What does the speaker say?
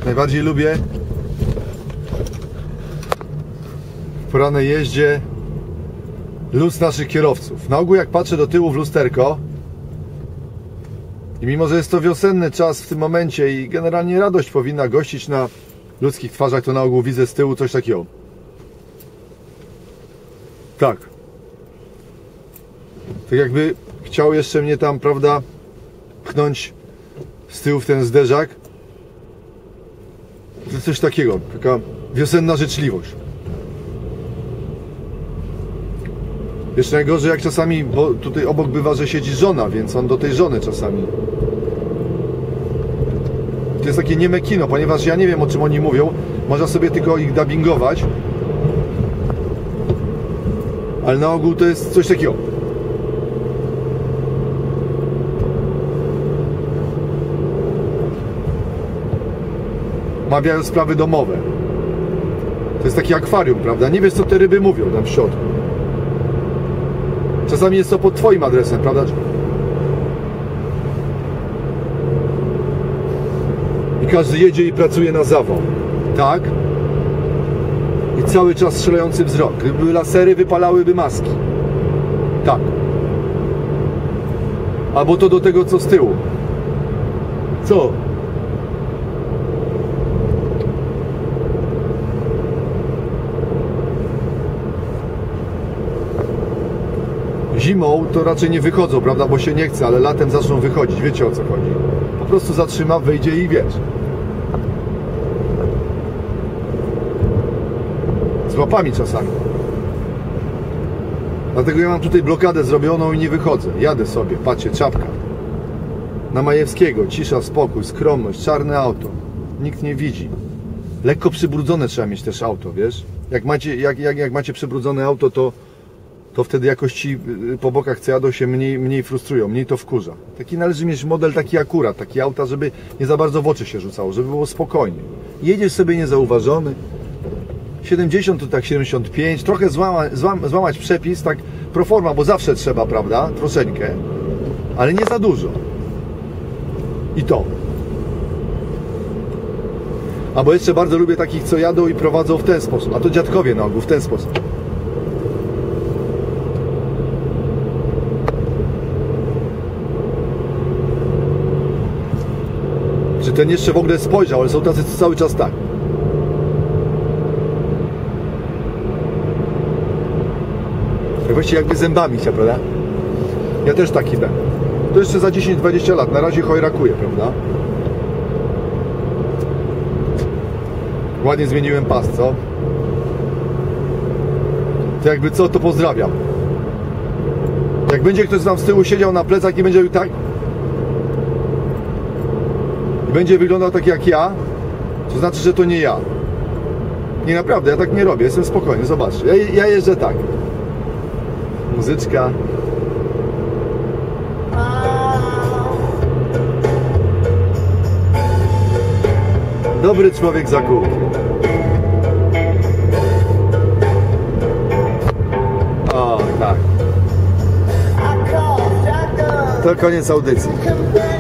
najbardziej lubię w porannej jeździe luz naszych kierowców. Na ogół jak patrzę do tyłu w lusterko i mimo, że jest to wiosenny czas w tym momencie i generalnie radość powinna gościć na ludzkich twarzach, to na ogół widzę z tyłu coś takiego. Tak. Tak jakby chciał jeszcze mnie tam, prawda, pchnąć z tyłu w ten zderzak. To jest coś takiego, taka wiosenna życzliwość. Jeszcze najgorzej jak czasami, bo tutaj obok bywa, że siedzi żona, więc on do tej żony czasami. To jest takie nieme kino, ponieważ ja nie wiem, o czym oni mówią. Można sobie tylko ich dubbingować. Ale na ogół to jest coś takiego. Omawiają sprawy domowe. To jest takie akwarium, prawda? Nie wiesz, co te ryby mówią tam w środku. Czasami jest to pod twoim adresem, prawda? I każdy jedzie i pracuje na zawał. Tak? I cały czas strzelający wzrok. Gdyby były lasery, wypalałyby maski. Tak. Albo to do tego, co z tyłu. Co? Zimą to raczej nie wychodzą, prawda, bo się nie chce, ale latem zaczną wychodzić. Wiecie, o co chodzi. Po prostu zatrzyma, wyjdzie i wiesz. Z łapami czasami. Dlatego ja mam tutaj blokadę zrobioną i nie wychodzę. Jadę sobie, patrzcie, czapka. Na Majewskiego, cisza, spokój, skromność, czarne auto. Nikt nie widzi. Lekko przybrudzone trzeba mieć też auto, wiesz? Jak macie przybrudzone auto, to wtedy jakoś ci po bokach, co jadą, się mniej frustrują, mniej to wkurza. Taki należy mieć model taki akurat, taki auta, żeby nie za bardzo w oczy się rzucało, żeby było spokojnie. Jedziesz sobie niezauważony. 70 to tak 75, trochę złamać przepis, tak pro forma, bo zawsze trzeba, prawda, troszeczkę, ale nie za dużo. I to. Albo jeszcze bardzo lubię takich, co jadą i prowadzą w ten sposób, a to dziadkowie na ogół, w ten sposób. Czy ten jeszcze w ogóle spojrzał, ale są tacy cały czas tak. Właściwie jakby zębami się, prawda? Ja też taki będę. To jeszcze za 10-20 lat. Na razie chojrakuję, prawda? Ładnie zmieniłem pas, co? To jakby co, to pozdrawiam. Jak będzie ktoś tam z tyłu siedział na plecach i będzie tak i będzie wyglądał tak jak ja, to znaczy, że to nie ja. Nie, naprawdę, ja tak nie robię, jestem spokojny, zobaczcie. Ja jeżdżę tak. Muzyczka. Dobry człowiek za kółkiem. O, tak. To koniec audycji.